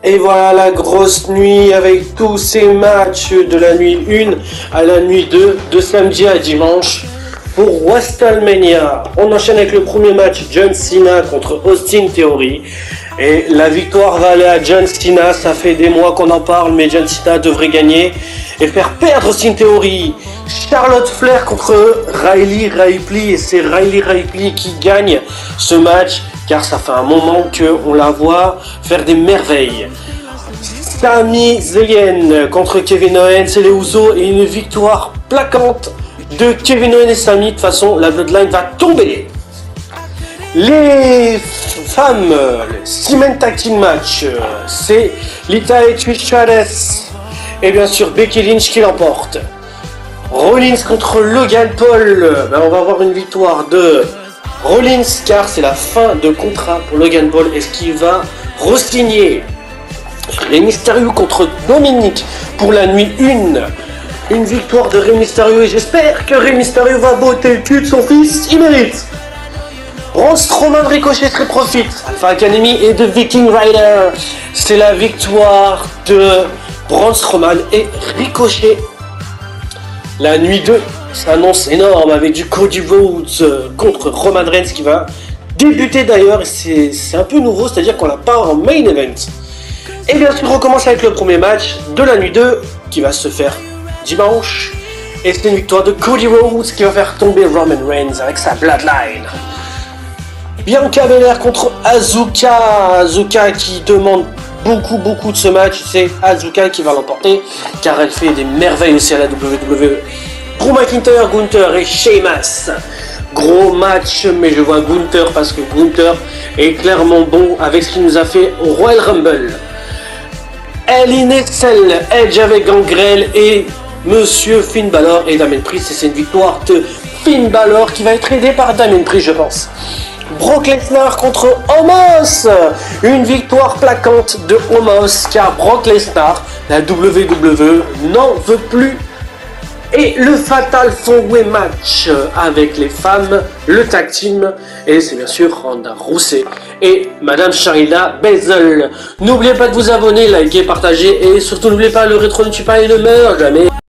Et voilà la grosse nuit avec tous ces matchs de la nuit 1 à la nuit 2, de samedi à dimanche pour WrestleMania. On enchaîne avec le premier match, John Cena contre Austin Theory. Et la victoire va aller à John Cena, ça fait des mois qu'on en parle, mais John Cena devrait gagner et faire perdre Austin Theory. Charlotte Flair contre Riley Ripley, et c'est Riley Ripley qui gagne ce match, car ça fait un moment qu'on la voit faire des merveilles. Sami Zayn contre Kevin Owens et les Usos, et une victoire plaquante de Kevin Owens et Sami. De toute façon, la Bloodline va tomber. Les femmes, le Cement Tag Team Match, c'est Lita et Trish Stratus et bien sûr Becky Lynch qui l'emporte. Rollins contre Logan Paul, on va avoir une victoire de Rollins car c'est la fin de contrat pour Logan Paul. Est-ce qu'il va re-signer? Rey Mysterio contre Dominic pour la nuit 1. Une victoire de Rey Mysterio et j'espère que Rey Mysterio va botter le cul de son fils, il mérite. Braun Strowman, Ricochet, Street Profits, Alpha Academy et de Viking Rider. C'est la victoire de Braun Strowman et Ricochet. La nuit 2 s'annonce énorme avec du Cody Rhodes contre Roman Reigns qui va débuter d'ailleurs. C'est un peu nouveau, c'est-à-dire qu'on l'a pas en main event. Et bien sûr, on commence avec le premier match de la nuit 2 qui va se faire dimanche. Et c'est une victoire de Cody Rhodes qui va faire tomber Roman Reigns avec sa Bloodline. Bianca Belair contre Asuka. Asuka qui demande beaucoup de ce match. C'est Asuka qui va l'emporter car elle fait des merveilles aussi à la WWE. Drew McIntyre, Gunther et Sheamus. Gros match, mais je vois Gunther parce que Gunther est clairement bon avec ce qu'il nous a fait au Royal Rumble. Hell in a Cell, Edge avec Gangrel et Monsieur Finn Balor et Damien Priest. Et c'est une victoire de Finn Balor qui va être aidé par Damien Priest, je pense. Brock Lesnar contre Omos, une victoire plaquante de Omos car Brock Lesnar, la WWE n'en veut plus. Et le Fatal 4-Way match avec les femmes, le tag team, et c'est bien sûr Ronda Rousey et Madame Shayna Baszler. N'oubliez pas de vous abonner, liker, partager et surtout n'oubliez pas, le rétro ne tue pas et ne meurt jamais.